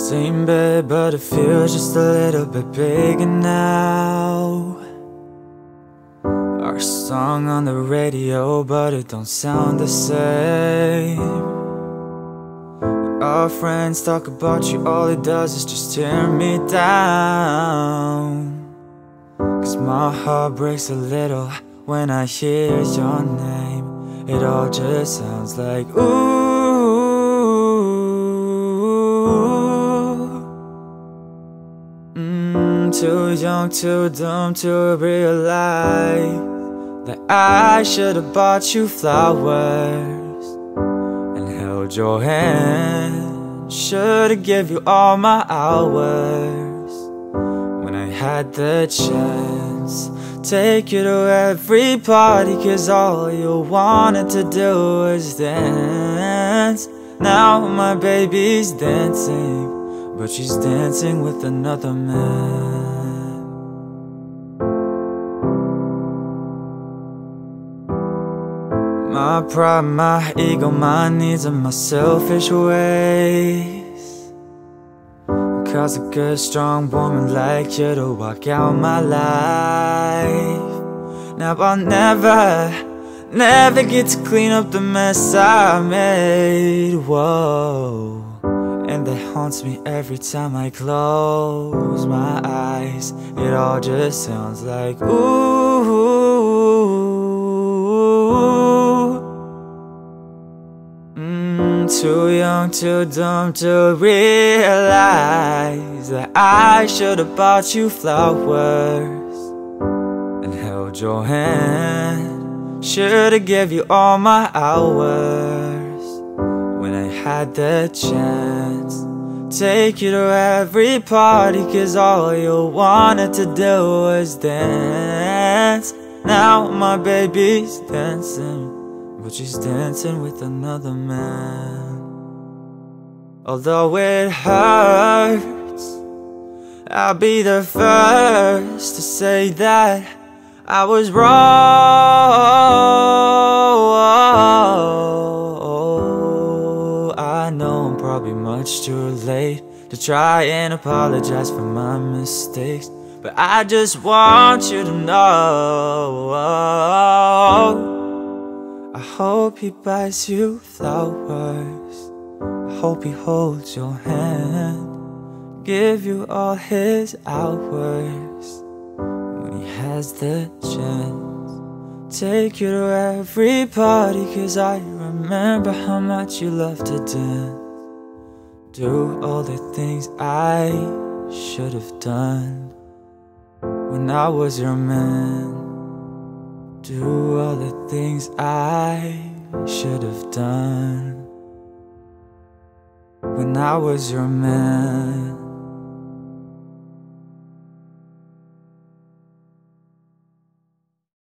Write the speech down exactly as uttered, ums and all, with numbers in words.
Same bed, but it feels just a little bit bigger now. Our song on the radio, but it don't sound the same. When our friends talk about you, all it does is just tear me down. Cause my heart breaks a little when I hear your name. It all just sounds like ooh. mm, Too young, too dumb to realize that I should've bought you flowers and held your hand. Should've give you all my hours when I had the chance. Take you to every party, cause all you wanted to do was dance. Now my baby's dancing, but she's dancing with another man. My pride, my ego, my needs, and my selfish ways cause a good, strong woman like you to walk out my life. Now I'll never, never get to clean up the mess I made. Whoa. And that haunts me every time I close my eyes. It all just sounds like ooh. Too young, too dumb to realize that I should've bought you flowers and held your hand. Should've give you all my hours when I had the chance. Take you to every party, cause all you wanted to do was dance. Now my baby's dancing, but she's dancing with another man. Although it hurts, I'll be the first to say that I was wrong. I know I'm probably much too late to try and apologize for my mistakes, but I just want you to know I hope he buys you flowers. I hope he holds your hand, give you all his hours when he has the chance. Take you to every party, cause I remember how much you love to dance. Do all the things I should have done when I was your man. Do all the things I should have done when I was your man.